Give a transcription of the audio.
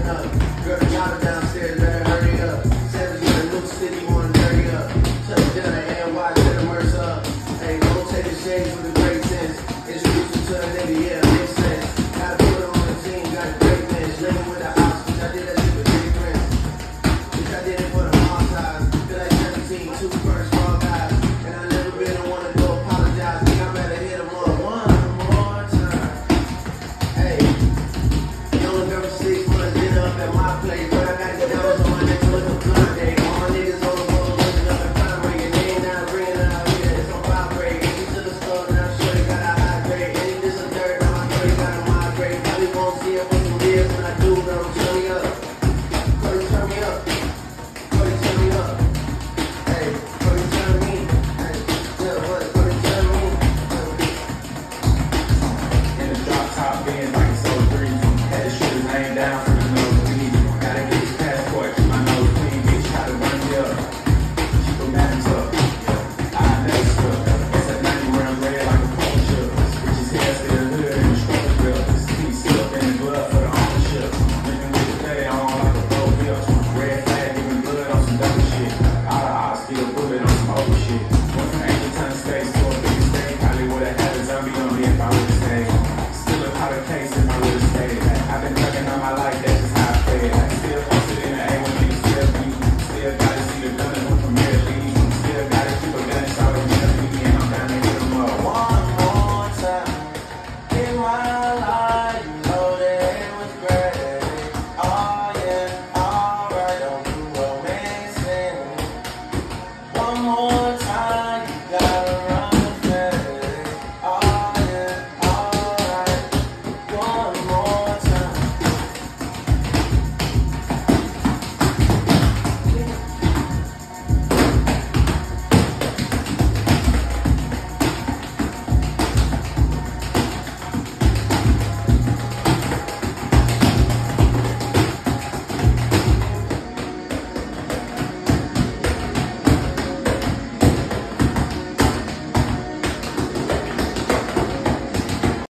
turn up. Girl, the yada downstairs, better hurry up. Savage in a new city, wanna dirty up. Touch down and NY, set the merce up. Hey, don't take the shades with a great sense. Introduce you to a nigga, yeah, makes sense. Gotta put it on the team, got a great bench. Living with the house, bitch, I did that shit with big friends. Bitch, I did it for the long time. Feel like 17, two first small guys. And I never been the one to go apologize. Think I better hit him up one more time. Hey, you only girl for 6 months, dinner up at my place. But I got the dollars on my neck to look a blind day. All my niggas on the phone looking up at crime rate. And they ain't not bringing it out here, it's on vibrate. Get you to the store and I'm sure they got a high grade. Any this a dirt, now I know they got a migrate. Probably won't see it for some years when I do, girl.